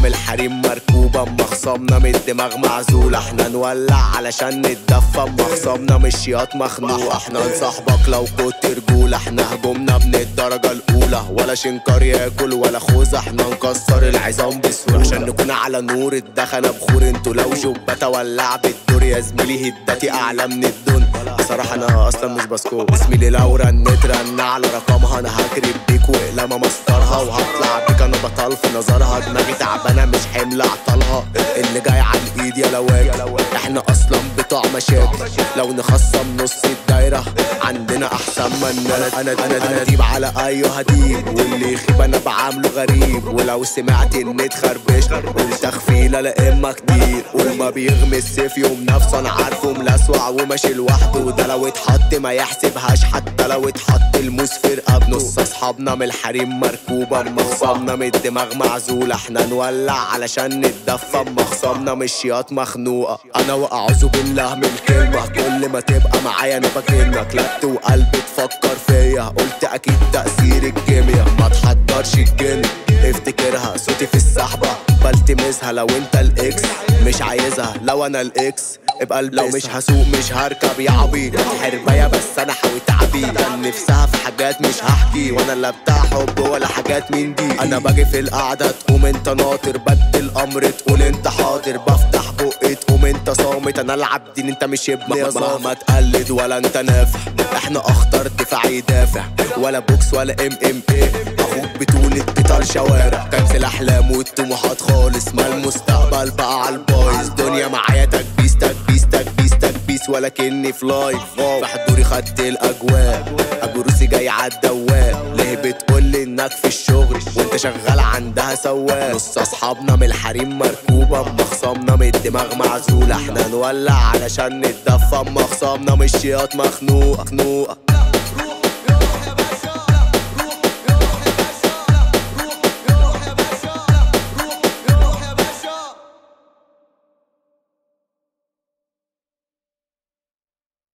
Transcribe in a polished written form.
من الحريم مركوبة، اما خصامنا من الدماغ معزولة. احنا نولع علشان نتدفى، اما خصامنا من الشياط مخنوقة. احنا نصاحبك لو كنت رجولة، احنا هجومنا من الدرجة الأولى، ولا شنكار ياكل ولا خوذة. احنا نكسر العظام بسهولة عشان نكون على نور الدخنة بخور. انتوا لو جبة ولع بالدور يا زميلي، هداتي أعلى من الدن. بصراحة أنا أصلا مش بسكوت، اسمي لي لو رنت رن على رقمها أنا هكرب بيك وإقلامة مسطرها، وهطلع بيك أنا بطل في نظرها. دماغي تعبانة مش حمل أعطالها، اللي جاي على الإيد يا لواك. احنا أصلا بتوع مشاكل، لو نخصم نص الدايرة عندنا أحسن من أنا ديب على أيوه هديب، واللي يخيب أنا بعامله غريب. ولو سمعت إن اتخربشت قول تخفيلة لا إما كتير، قول ما بيغمس سيف يوم نفسه أنا عارفه ملسوع وماشي لوحده. وده لو اتحط ما يحسبهاش، حتى لو اتحط الموس في رقبته. نص أصحابنا من الحريم مركوبة، اما خصامنا من الدماغ معزولة. احنا نولع علشان نتدفى، اما خصامنا من الشياط مخنوقة. أنا وأعوذ بالله من الكلمة، كل ما تبقى معايا أنا بكنك. لت وقلبي تفكر فيا، قلت أكيد تأثير الكيميا. ما تحضرش الجن افتكرها، صوتي في السحبة بلتمسها. لو انت الاكس مش عايزها، لو انا الاكس ابقى البسها. لو مش هسوق مش هركب يا عبيط، حرباية بس انا حاويت عبيط. كان نفسها في حاجات مش هحكي، وانا لا بتاع حب ولا حاجات من دي. انا باجي في القعدة تقوم انت ناطر، بدي الامر تقول انت حاضر. بفتح بقي تقوم انت صامت، انا العب دين انت مش ابن مهما تقلد ولا انت نافع. احنا اخطر دفاع يدافع، ولا بوكس ولا ام ايه. اخوك بتولد قطار شوارع، كنسل الاحلام والطموحات خالص. ما المستقبل بقى على البايظ، دنيا معايا تكبيس تكبيس تكبيس تكبيس، ولكني في لايف. في حضوري خدت الاجواء، ابو روسي جاي عالدواء. ليه بتقولي انك في الشغل وانت شغال عندها سواق؟ نص اصحابنا من الحريم مركوبة، اما خصامنا من الدماغ معزولة. احنا نولع علشان نتدفى، اما خصامنا من الشياط مخنوقة.